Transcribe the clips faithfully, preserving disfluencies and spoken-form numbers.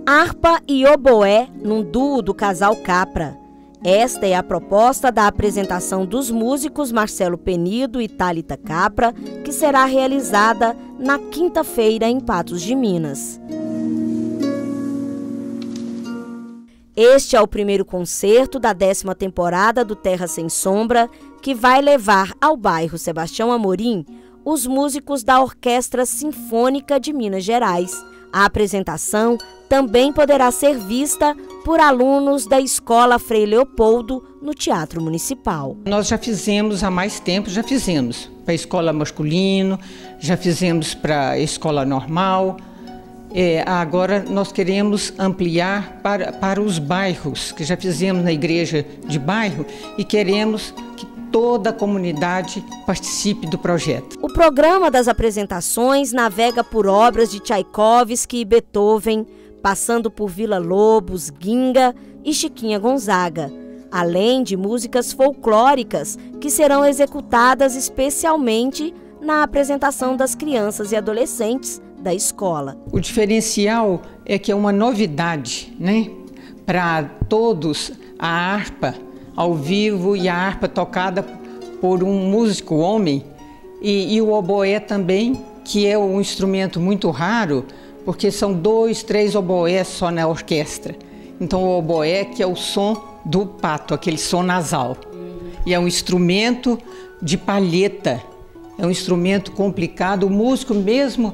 Harpa e oboé num duo do casal Capra. Esta é a proposta da apresentação dos músicos Marcelo Penido e Thalita Capra, que será realizada na quinta-feira em Patos de Minas. Este é o primeiro concerto da décima temporada do Terra Sem Sombra, que vai levar ao bairro Sebastião Amorim os músicos da Orquestra Sinfônica de Minas Gerais. A apresentação também poderá ser vista por alunos da Escola Frei Leopoldo no Teatro Municipal. Nós já fizemos há mais tempo, já fizemos para a escola masculino, já fizemos para a escola normal. É, agora nós queremos ampliar para, para os bairros, que já fizemos na igreja de bairro, e queremos que toda a comunidade participe do projeto. O programa das apresentações navega por obras de Tchaikovsky e Beethoven, passando por Vila Lobos, Ginga e Chiquinha Gonzaga, além de músicas folclóricas que serão executadas especialmente na apresentação das crianças e adolescentes da escola. O diferencial é que é uma novidade, né? Para todos, a harpa ao vivo e a harpa tocada por um músico homem e, e o oboé também, que é um instrumento muito raro, porque são dois, três oboés só na orquestra. Então o oboé que é o som do pato, aquele som nasal. E é um instrumento de palheta, é um instrumento complicado. O músico mesmo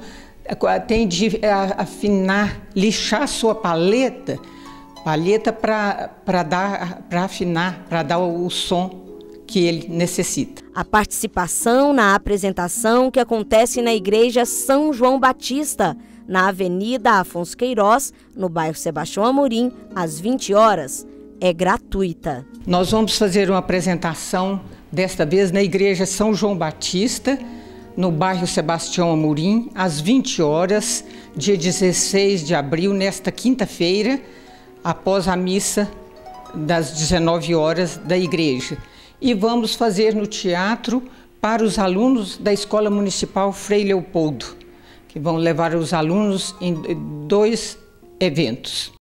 tem de afinar, lixar sua palheta, palheta para dar, para afinar, para dar o som que ele necessita. A participação na apresentação, que acontece na Igreja São João Batista, na Avenida Afonso Queiroz, no bairro Sebastião Amorim, às vinte horas, é gratuita. Nós vamos fazer uma apresentação, desta vez na Igreja São João Batista, no bairro Sebastião Amorim, às vinte horas, dia dezesseis de abril, nesta quinta-feira, após a missa das dezenove horas da igreja. E vamos fazer no teatro para os alunos da Escola Municipal Frei Leopoldo, que vão levar os alunos em dois eventos.